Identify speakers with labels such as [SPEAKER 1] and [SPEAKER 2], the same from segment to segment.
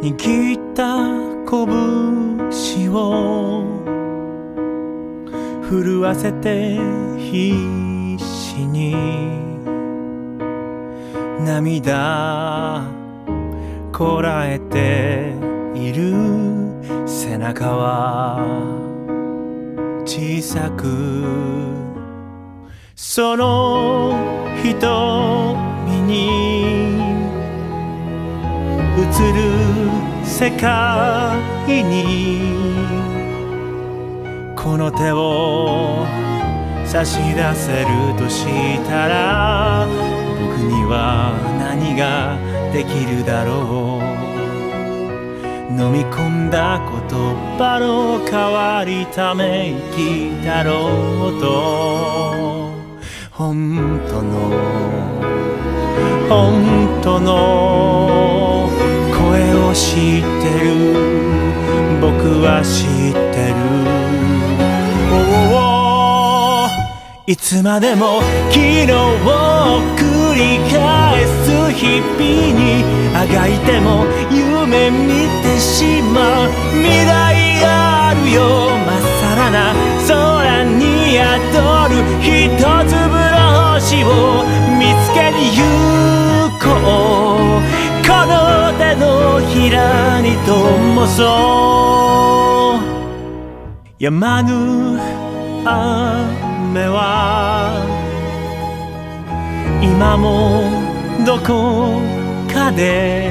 [SPEAKER 1] 握った拳を震わせて必死に涙こらえている背中は小さく、その瞳に映る世界にこの手を差し出せるとしたら、僕には何ができるだろう。飲み込んだ言葉の代わりため息だろうと、本当の声を知ってる、僕は知ってる。いつまでも昨日を繰り返す日々にあがいても夢見てしまう未来があるよ。まっさらな空に宿る一粒の星を見つけに行こう。この手のひらに灯そう。止まぬ雨は今もどこかで、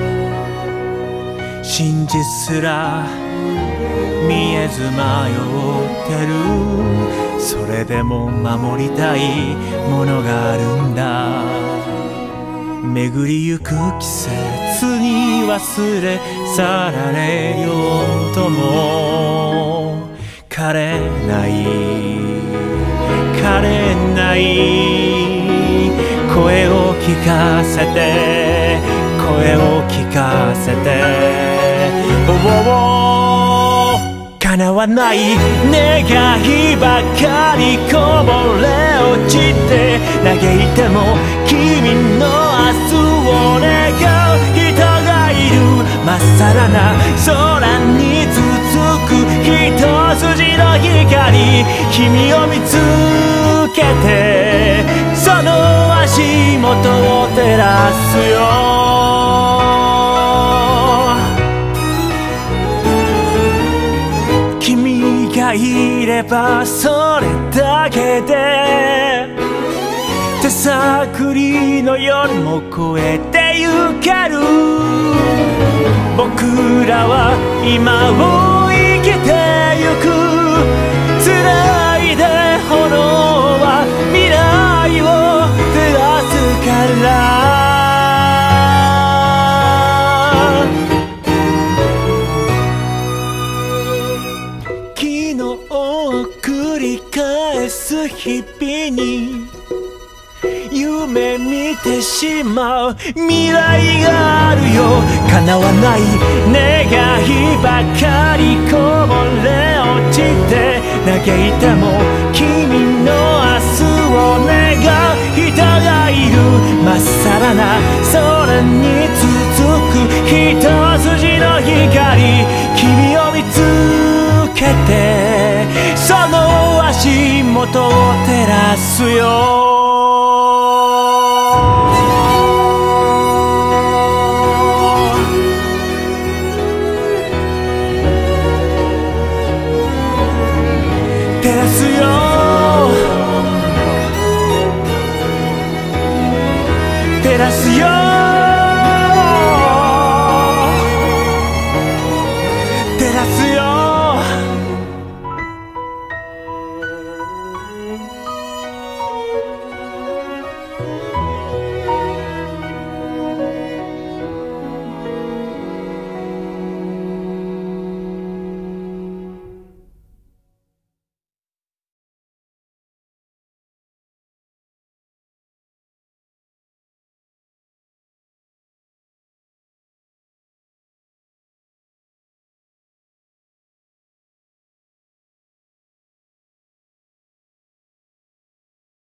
[SPEAKER 1] 真実すら見えず迷ってる。それでも守りたいものがあるんだ。巡りゆく季節に忘れ去られようとも枯れない声を聞かせて、声を聞かせて。叶わない願いばかりこぼれ落ちて、嘆いても君の明日を願う人がいる。まっさらな空に続く一筋の光、君を見つけてその足元を照らすよ。君がいればそれだけで手探りの夜も越えてゆける。僕らは今を生きてゆく。繋いで炎は未来を照らすから。昨日を繰り返す日々に夢見てしまう未来があるよ。叶わない願いばかりこぼれ落ちて、嘆いても君の明日を願う人がいる。まっさらな空に続く一筋の光、君を見つけてその足元を照らすよ。